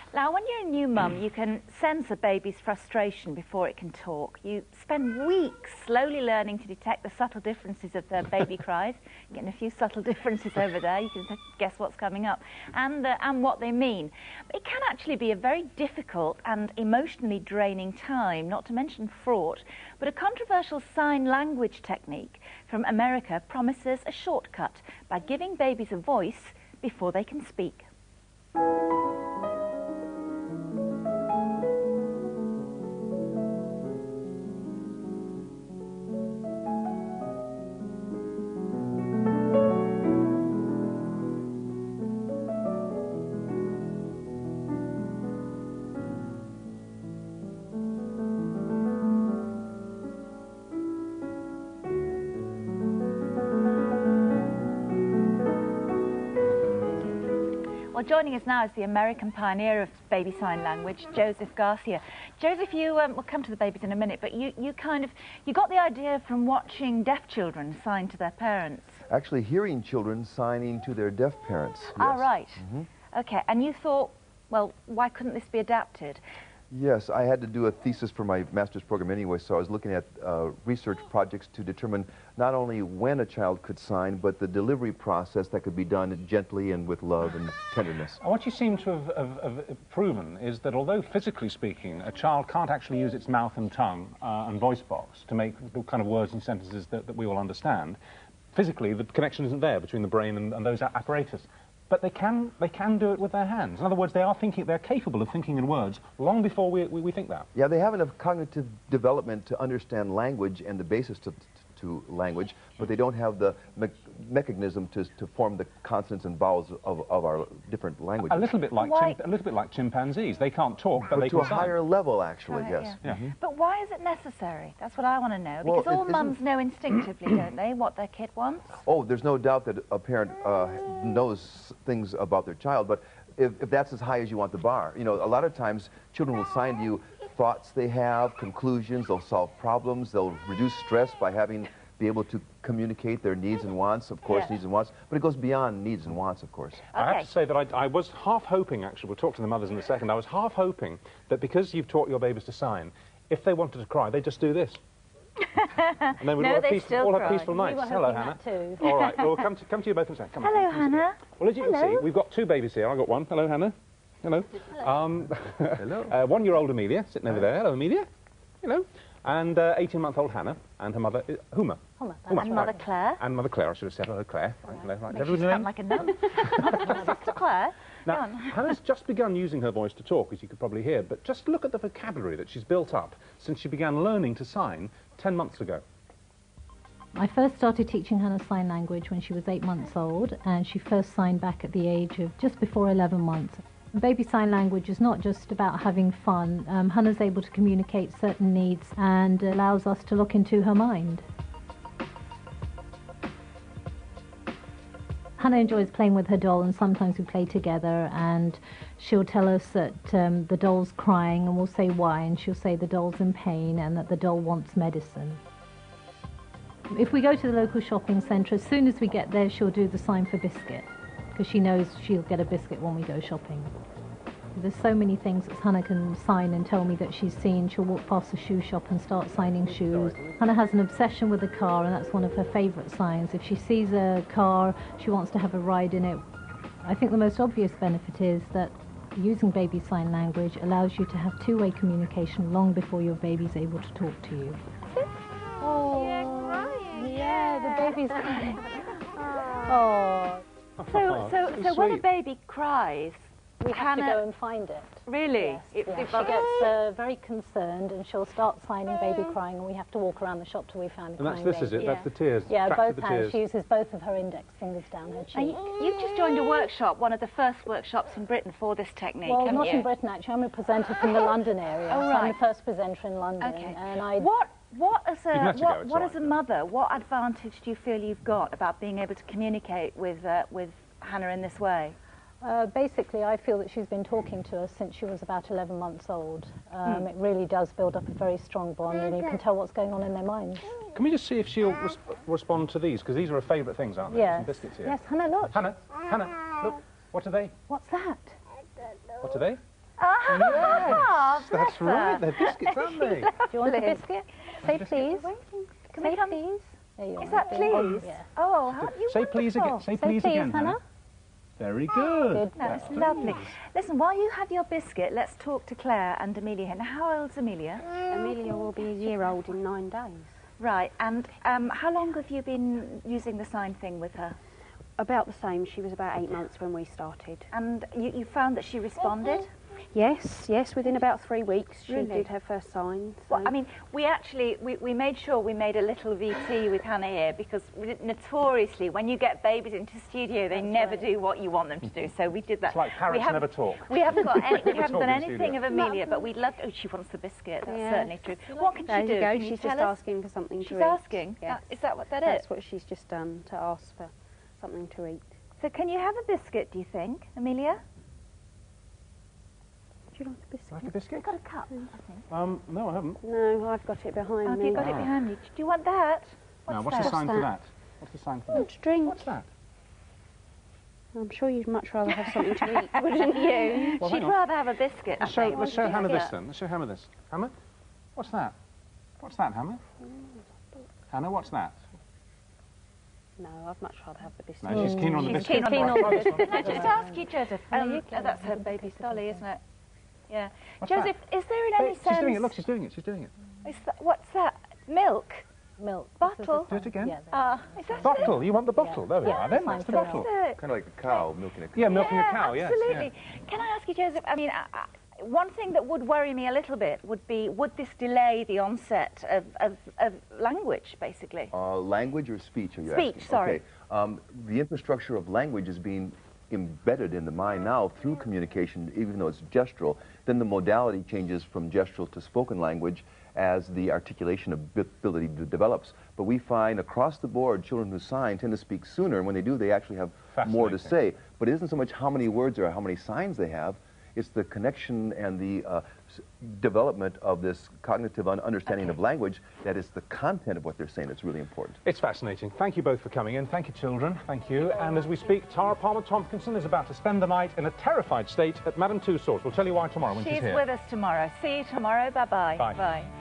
Now, when you're a new mum, you can sense a baby's frustration before it can talk. You spend weeks slowly learning to detect the subtle differences of their baby cries. Getting a few subtle differences over there, you can guess what's coming up, and what they mean. But it can actually be a very difficult and emotionally draining time, not to mention fraught. But a controversial sign language technique from America promises a shortcut by giving babies a voice before they can speak. Well, joining us now is the American pioneer of baby sign language, Joseph Garcia. Joseph, we'll come to the babies in a minute, but you got the idea from watching deaf children sign to their parents. Actually, hearing children signing to their deaf parents. Yes. Ah, right. Okay, and you thought, well, why couldn't this be adapted? Yes, I had to do a thesis for my master's program anyway, so I was looking at research projects to determine not only when a child could sign, but the delivery process that could be done gently and with love and tenderness. What you seem to have proven is that although physically speaking, a child can't actually use its mouth and tongue and voice box to make the kind of words and sentences that we all understand, physically the connection isn't there between the brain and those apparatus. But they can do it with their hands. In other words, they're capable of thinking in words long before we think that. Yeah, they have enough cognitive development to understand language and the basis to language, but they don't have the mechanism to form the consonants and vowels of our different languages. A little bit like chimpanzees. They can't talk, but they can to a higher level, actually. Right, yes. Yeah. But why is it necessary? That's what I want to know. Because all mums know instinctively, don't they, what their kid wants? Oh, there's no doubt that a parent knows things about their child, but if that's as high as you want the bar, you know, a lot of times children will sign to you thoughts they have, conclusions, they'll solve problems, they'll reduce stress by be able to communicate their needs and wants, of course, needs and wants, but it goes beyond needs and wants, of course. Okay. I have to say that I was half hoping, actually, we'll talk to the mothers in a second, I was half hoping that because you've taught your babies to sign, if they wanted to cry, they'd just do this. And then we'd all have peaceful nights. Hello, Hannah. Too. All right, well, we'll come to you both in a second. Hello, Hannah. Well, as you can see, we've got two babies here. I've got one. Hello, Hannah. Hello. Hello. 1-year-old Amelia, sitting over there. Hello, Amelia. Hello. And 18-month-old Hannah, and her mother, Huma. And Mother Claire. And Mother Claire, I should have said. Hello, Claire. Right. Makes you sound like a nun. Sister Claire. Now, Hannah's just begun using her voice to talk, as you could probably hear, but just look at the vocabulary that she's built up since she began learning to sign 10 months ago. I first started teaching Hannah sign language when she was 8 months old, and she first signed back at the age of just before 11 months. Baby sign language is not just about having fun. Hannah's able to communicate certain needs and allows us to look into her mind. Hannah enjoys playing with her doll, and sometimes we play together, and she'll tell us that the doll's crying, and we'll say why, and she'll say the doll's in pain and that the doll wants medicine. If we go to the local shopping centre, as soon as we get there, she'll do the sign for biscuit, because she knows she'll get a biscuit when we go shopping. There's so many things that Hannah can sign and tell me that she's seen. She'll walk past the shoe shop and start signing shoes. Hannah has an obsession with a car, and that's one of her favourite signs. If she sees a car, she wants to have a ride in it. I think the most obvious benefit is that using baby sign language allows you to have two-way communication long before your baby's able to talk to you. Oh, yeah, the baby's crying. Oh. So when a baby cries, we have to go and find it. Really? Yes, she gets very concerned, and she'll start signing baby crying, and we have to walk around the shop till we find the crying And that's baby. this, is it? That's the tears. Yeah, both the hands. tears. She uses both of her index fingers down her cheek. You've just joined a workshop, one of the first workshops in Britain for this technique, Well, haven't not you? in Britain, actually. I'm a presenter from the London area. Oh, So right. I'm the first presenter in London. Okay. And What as a right. mother, what advantage do you feel you've got about being able to communicate with Hannah in this way? Basically, I feel that she's been talking to us since she was about 11 months old. It really does build up a very strong bond, and you can tell what's going on in their minds. Can we just see if she'll respond to these? Because these are her favourite things, aren't they? Yes. Some biscuits here. Yes, Hannah, look. Hannah, look. What are they? What's that? What are they? Ah, Yes, that's right. They're biscuits, aren't they? Do you want a biscuit? Say please. Can Say we come? please. There you Is are. that please? Yeah. Oh, how you Say please again. wonderful. Say please again, Hannah. Very good. Good. That's lovely. Listen, while you have your biscuit, let's talk to Claire and Amelia here. Now, how old's Amelia? Amelia will be a year old in 9 days. Right, and how long have you been using the sign thing with her? About the same. She was about 8 months when we started. And you found that she responded? Yes, within about 3 weeks she Really? did her first sign. So. Well, I mean, we actually, we made sure we made a little VT with Hannah here because notoriously when you get babies into studio, they never do what you want them to do. So we did that. It's like parrots never talk. We haven't got any, we haven't talk done in anything studio. of Amelia, but we'd love, oh, she wants the biscuit. That's Yeah. certainly true. What can There she do? you go. Can you She's tell just us? asking for something to She's eat. asking? Yes. Is that what that is? That's what she's just done, to ask for something to eat. So can you have a biscuit, do you think, Amelia? Do you like a biscuit? Like a biscuit? I've got a cup, I think. No, I haven't. No, I've got it behind Oh, me. you've got it behind you. Do you want that? Now, What's what's the that? sign for that? that? What's the sign for Oh, that? to drink. What's that? I'm sure you'd much rather have something to eat, wouldn't you? Well, She'd hang on. rather have a biscuit. I think. Let's show Hannah this Yeah. then. Let's show Hannah this. Hannah? What's that? What's that, Hannah? Hannah, what's that? No, I'd much rather have the biscuit. No, she's keen on the She's biscuit. keen on Right, the right, Can I just ask you, Joseph? That's her baby Dolly, isn't it? Yeah. Joseph, is there in any She's sense... doing it. Look, she's doing it. She's doing it. What's that? Milk? Milk. Bottle? Do it again. Yeah, Is that Bottle. You want the bottle? There we Yeah, are. Then fine that's the for bottle. it? Kind of like a cow milking a cow. Yeah, milking a cow. Yes. Absolutely. Yeah. Can I ask you, Joseph, I mean, one thing that would worry me a little bit would be, would this delay the onset of language, basically? Language or speech, are you Speech, asking? sorry. Okay. The infrastructure of language is being embedded in the mind now through communication, even though it's gestural. Then the modality changes from gestural to spoken language as the articulation ability develops. But we find across the board, children who sign tend to speak sooner, and when they do, they actually have more to say. But it isn't so much how many words or how many signs they have, it's the connection and the development of this cognitive understanding of language that is the content of what they're saying that's really important. It's fascinating. Thank you both for coming in. Thank you, children. Thank you. And as we speak, Tara Palmer-Tompkinson is about to spend the night in a terrified state at Madame Tussauds. We'll tell you why tomorrow when she's She's here. with us tomorrow. See you tomorrow. Bye-bye. Bye. Bye.